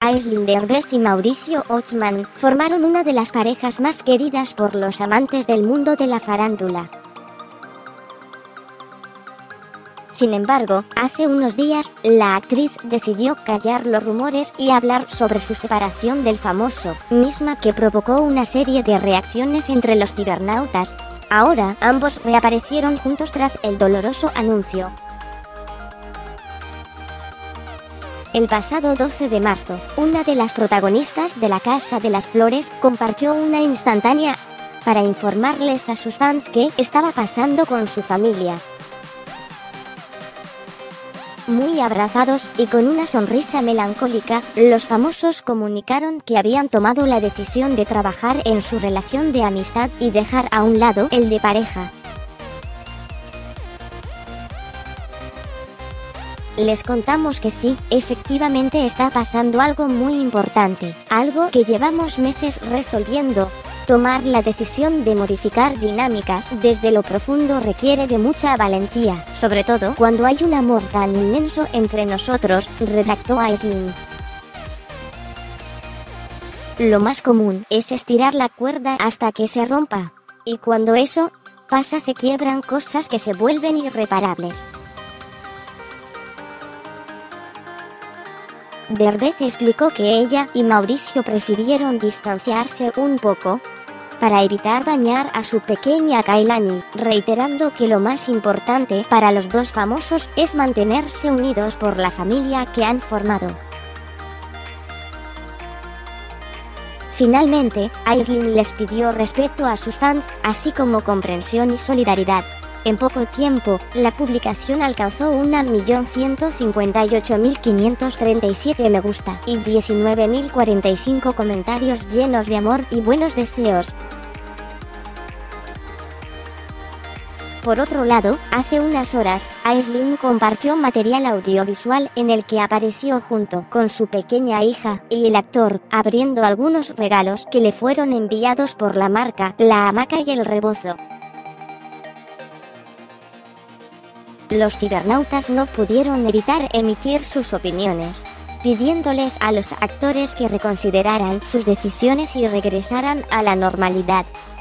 Aislinn Derbez y Mauricio Ochman formaron una de las parejas más queridas por los amantes del mundo de la farándula. Sin embargo, hace unos días, la actriz decidió callar los rumores y hablar sobre su separación del famoso, misma que provocó una serie de reacciones entre los cibernautas. Ahora, ambos reaparecieron juntos tras el doloroso anuncio. El pasado 12 de marzo, una de las protagonistas de La Casa de las Flores compartió una instantánea para informarles a sus fans qué estaba pasando con su familia. Muy abrazados y con una sonrisa melancólica, los famosos comunicaron que habían tomado la decisión de trabajar en su relación de amistad y dejar a un lado el de pareja. Les contamos que sí, efectivamente está pasando algo muy importante, algo que llevamos meses resolviendo. Tomar la decisión de modificar dinámicas desde lo profundo requiere de mucha valentía, sobre todo cuando hay un amor tan inmenso entre nosotros, redactó Aislinn. Lo más común es estirar la cuerda hasta que se rompa, y cuando eso pasa se quiebran cosas que se vuelven irreparables. Derbez explicó que ella y Mauricio prefirieron distanciarse un poco para evitar dañar a su pequeña Kailani, reiterando que lo más importante para los dos famosos es mantenerse unidos por la familia que han formado. Finalmente, Aislinn les pidió respeto a sus fans, así como comprensión y solidaridad. En poco tiempo, la publicación alcanzó 1.158.537 me gusta y 19.045 comentarios llenos de amor y buenos deseos. Por otro lado, hace unas horas, Aislinn compartió material audiovisual en el que apareció junto con su pequeña hija y el actor, abriendo algunos regalos que le fueron enviados por la marca La Hamaca y el Rebozo. Los cibernautas no pudieron evitar emitir sus opiniones, pidiéndoles a los actores que reconsideraran sus decisiones y regresaran a la normalidad.